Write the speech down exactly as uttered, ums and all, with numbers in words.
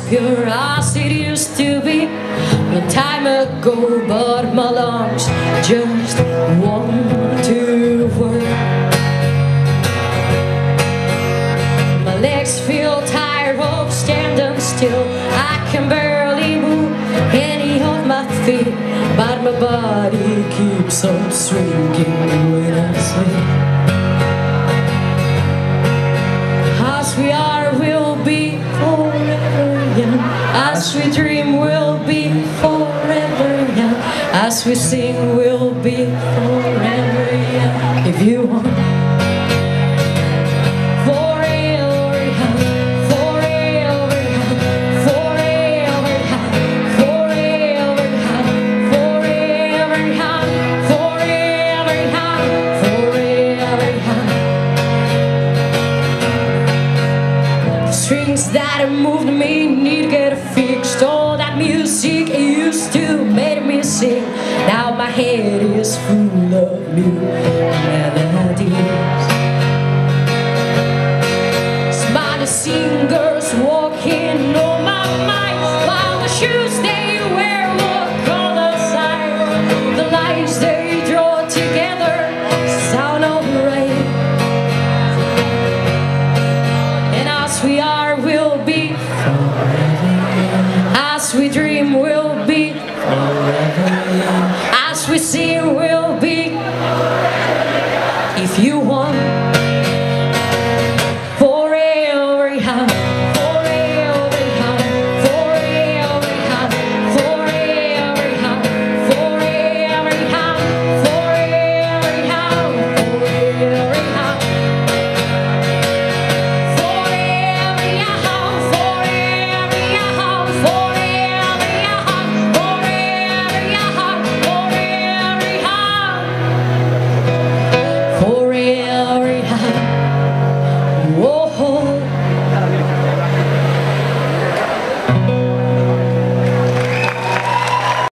pure as it used to be a time ago, but my lungs just want to work. My legs feel tired of standing still. I can barely move any of my feet, but my body keeps on shrinking when I sleep. As we are, we'll be forever young. As we dream, we'll be forever young. As we sing, we'll be forever young. If you want. Strings that have moved me need to get fixed. All that music used to make me sing, now my head is full of new melodies. Smiley singers walking on my mind, while the shoes they wear walk on the side. The lights they draw together sound alright. And as we are, we'll be forever. As we dream, we'll be forever. As we see, we'll